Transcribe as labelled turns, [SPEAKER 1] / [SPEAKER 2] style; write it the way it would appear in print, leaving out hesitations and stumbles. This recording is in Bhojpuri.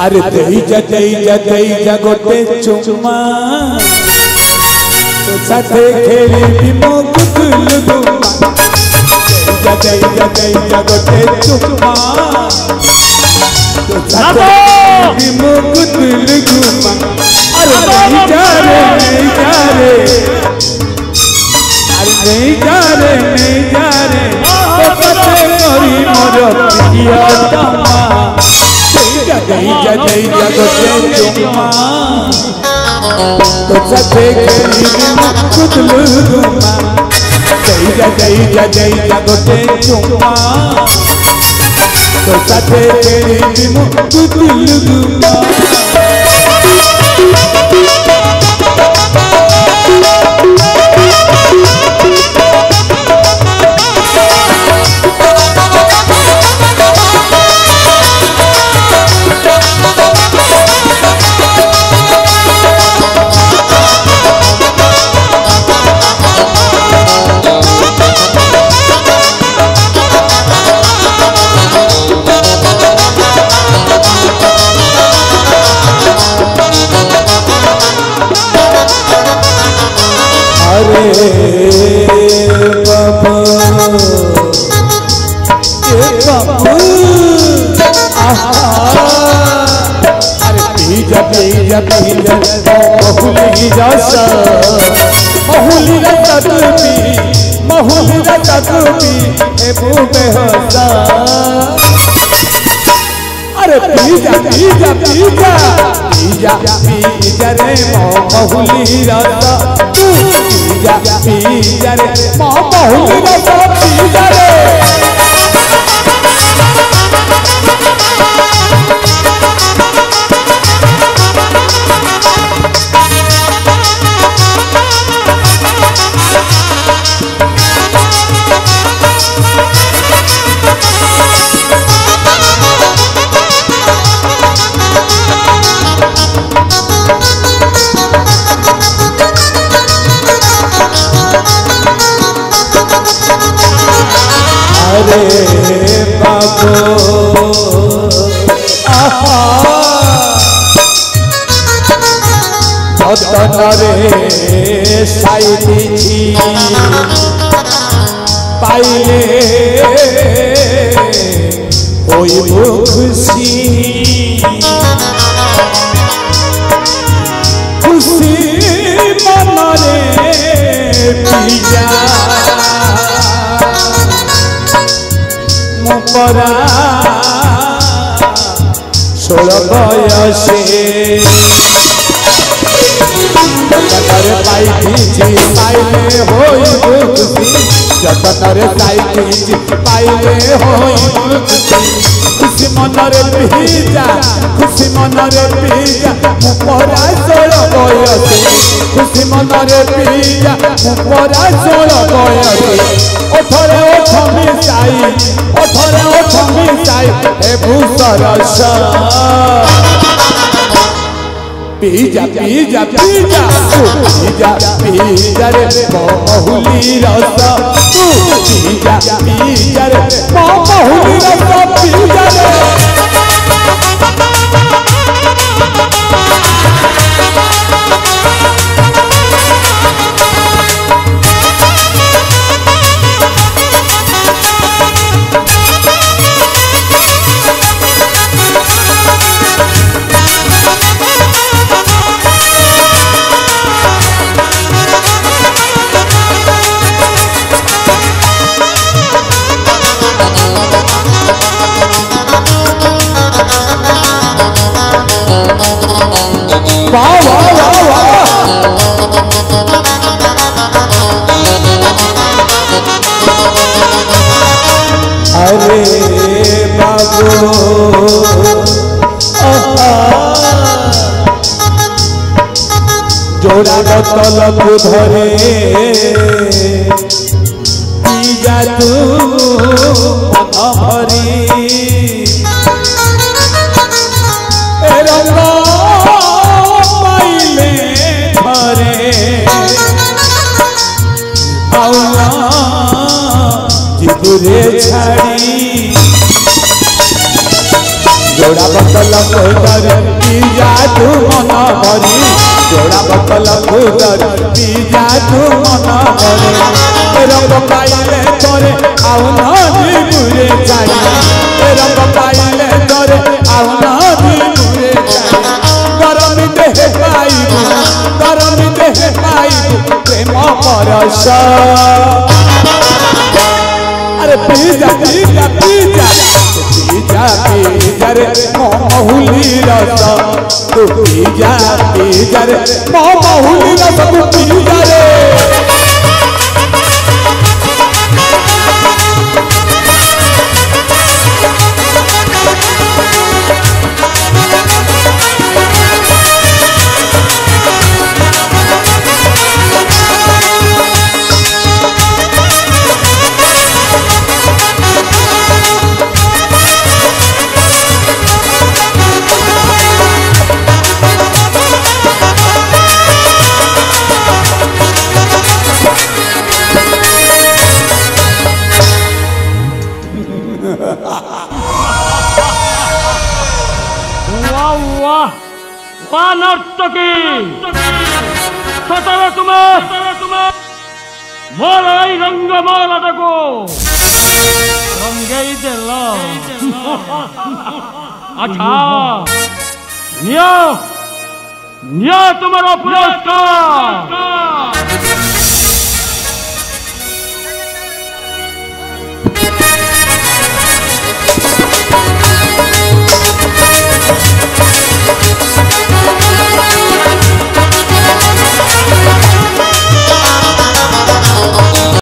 [SPEAKER 1] अरे देईजा गोटे चुम्मा तो साथे खेली मो गुदुल गुमा देईजा गोटे चुम्मा तो साथे खेली मो गुदुल गुमा अरे नहीं जा रे अरे नहीं जा रे तो कते करी मोर प्रिय तमा देईजा गोटे चुम्मा तो साथे खेली मो गुदुल गुमा देईजा गोटे चुम्मा तो साथे खेली मो गुदुल गुमा अरे पीजा रे बहुली रस पीजा रे बहुली रस पीजा रे अरे बाबू जतन रे साई पाइले होई खुशी खुशी मन रे पिया परा 16 बयसे पाइले होई खुशी जतनरे पाइले होई खुशी मनरे पिजा परा 16 बयसे खुशी मनरे पिजा परा 16 बयसे ओठरे ओठ मिसाई ए भूसरस पीजा रे बहुली रस पीजा रे बहुली रस पीजा रे अरे बाबू जोड़ा बोतल को धरे पीजा तू मन भरी रंग पाइले घरे आउला जिगुरे छाड़ी जोड़ा बोतल खुदर पी जा तू मन भरी जोड़ा बोतल खुदर पी जा तू मन भरी रंग पाइले तोरे आउ नदी मुरे जाई रंग पाइले तोरे आउ नदी मुरे जाई गरम देह पाइबू प्रेम परस अरे पीजा पीजा पीजा पीजा पीजा रे महुली रस तू पीजा पीजा रे महुली रस तू पीजा रे
[SPEAKER 2] रंग माला को रंगे दिल अच्छा निया तुम्हारा पुरस्कार